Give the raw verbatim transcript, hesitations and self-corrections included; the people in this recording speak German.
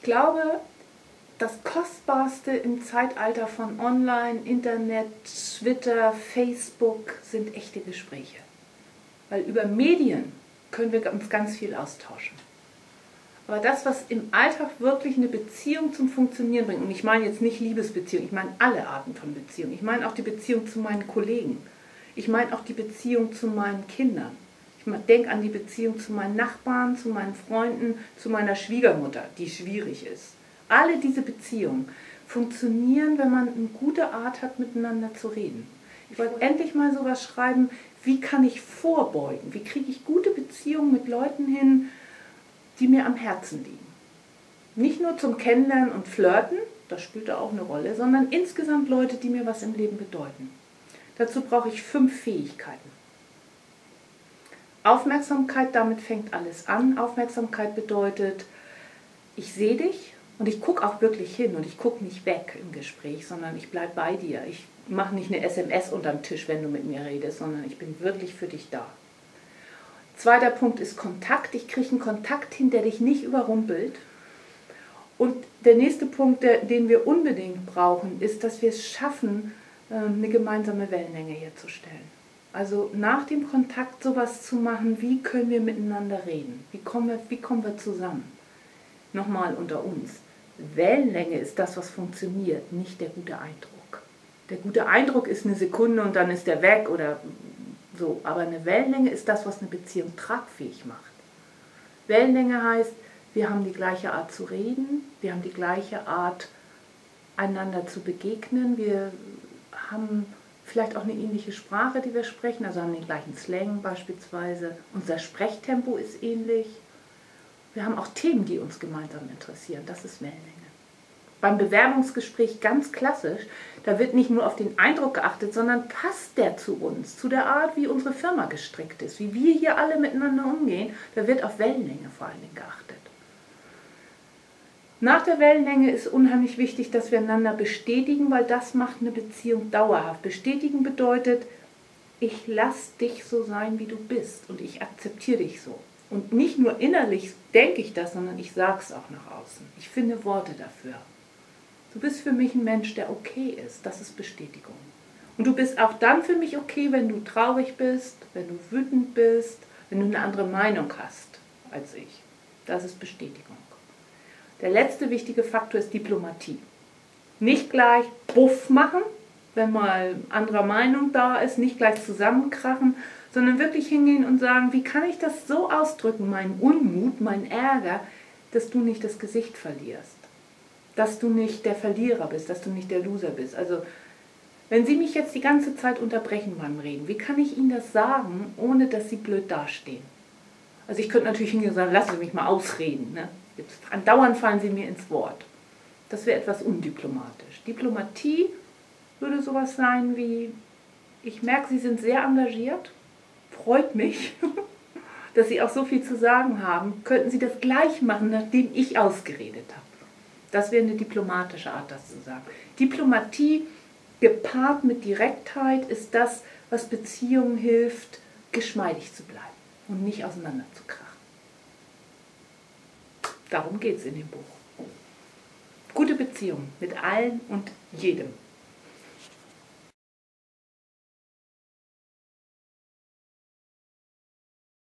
glaube, das Kostbarste im Zeitalter von Online, Internet, Twitter, Facebook sind echte Gespräche. Weil über Medien können wir uns ganz viel austauschen. Aber das, was im Alltag wirklich eine Beziehung zum Funktionieren bringt, und ich meine jetzt nicht Liebesbeziehung, ich meine alle Arten von Beziehungen. Ich meine auch die Beziehung zu meinen Kollegen. Ich meine auch die Beziehung zu meinen Kindern. Ich denke an die Beziehung zu meinen Nachbarn, zu meinen Freunden, zu meiner Schwiegermutter, die schwierig ist. Alle diese Beziehungen funktionieren, wenn man eine gute Art hat, miteinander zu reden. Ich wollte endlich mal sowas schreiben, wie kann ich vorbeugen? Wie kriege ich gute Beziehungen mit Leuten hin, die mir am Herzen liegen? Nicht nur zum Kennenlernen und Flirten, das spielt da auch eine Rolle, sondern insgesamt Leute, die mir was im Leben bedeuten. Dazu brauche ich fünf Fähigkeiten. Aufmerksamkeit, damit fängt alles an. Aufmerksamkeit bedeutet, ich sehe dich und ich gucke auch wirklich hin und ich gucke nicht weg im Gespräch, sondern ich bleibe bei dir. Ich mache nicht eine S M S unterm Tisch, wenn du mit mir redest, sondern ich bin wirklich für dich da. Zweiter Punkt ist Kontakt. Ich kriege einen Kontakt hin, der dich nicht überrumpelt. Und der nächste Punkt, der, den wir unbedingt brauchen, ist, dass wir es schaffen, eine gemeinsame Wellenlänge herzustellen. Also nach dem Kontakt sowas zu machen, wie können wir miteinander reden? Wie kommen wir, wie kommen wir zusammen? Nochmal unter uns. Wellenlänge ist das, was funktioniert, nicht der gute Eindruck. Der gute Eindruck ist eine Sekunde und dann ist der weg oder so. Aber eine Wellenlänge ist das, was eine Beziehung tragfähig macht. Wellenlänge heißt, wir haben die gleiche Art zu reden, wir haben die gleiche Art, einander zu begegnen, wir haben vielleicht auch eine ähnliche Sprache, die wir sprechen, also haben den gleichen Slang beispielsweise. Unser Sprechtempo ist ähnlich. Wir haben auch Themen, die uns gemeinsam interessieren. Das ist Wellenlänge. Beim Bewerbungsgespräch ganz klassisch, da wird nicht nur auf den Eindruck geachtet, sondern passt der zu uns, zu der Art, wie unsere Firma gestrickt ist, wie wir hier alle miteinander umgehen. Da wird auf Wellenlänge vor allen Dingen geachtet. Nach der Wellenlänge ist unheimlich wichtig, dass wir einander bestätigen, weil das macht eine Beziehung dauerhaft. Bestätigen bedeutet, ich lasse dich so sein, wie du bist und ich akzeptiere dich so. Und nicht nur innerlich denke ich das, sondern ich sage es auch nach außen. Ich finde Worte dafür. Du bist für mich ein Mensch, der okay ist. Das ist Bestätigung. Und du bist auch dann für mich okay, wenn du traurig bist, wenn du wütend bist, wenn du eine andere Meinung hast als ich. Das ist Bestätigung. Der letzte wichtige Faktor ist Diplomatie. Nicht gleich Buff machen, wenn mal anderer Meinung da ist, nicht gleich zusammenkrachen, sondern wirklich hingehen und sagen, wie kann ich das so ausdrücken, meinen Unmut, meinen Ärger, dass du nicht das Gesicht verlierst, dass du nicht der Verlierer bist, dass du nicht der Loser bist. Also wenn Sie mich jetzt die ganze Zeit unterbrechen beim Reden, wie kann ich Ihnen das sagen, ohne dass Sie blöd dastehen? Also ich könnte natürlich hingehen und sagen, lassen Sie mich mal ausreden, ne? Jetzt andauernd fallen Sie mir ins Wort. Das wäre etwas undiplomatisch. Diplomatie würde sowas sein wie, ich merke, Sie sind sehr engagiert, freut mich, dass Sie auch so viel zu sagen haben. Könnten Sie das gleich machen, nachdem ich ausgeredet habe? Das wäre eine diplomatische Art, das zu sagen. Diplomatie gepaart mit Direktheit ist das, was Beziehungen hilft, geschmeidig zu bleiben und nicht auseinanderzukrachen. Darum geht es in dem Buch. Gute Beziehungen mit allen und jedem.